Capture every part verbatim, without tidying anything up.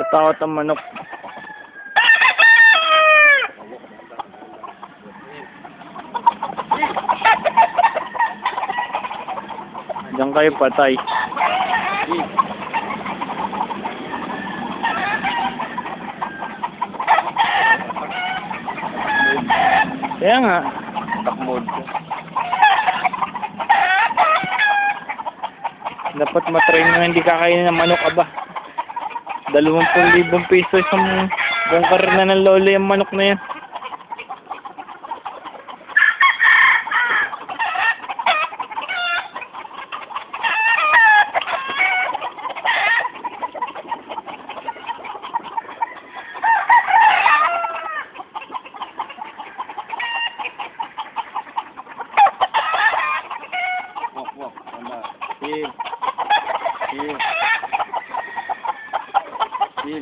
Natatakot ang manok. Diyan kayo patay. Kaya nga. Takmod. Dapat matrain na hindi kakainin ng manok, aba. Dalawampung libong piso isang bungkar na ng lolo yung manok na yan. Wak, wak. Tama. Sil. Sil. Sil.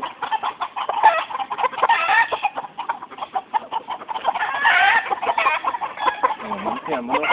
Oh, mamaya, mamaya.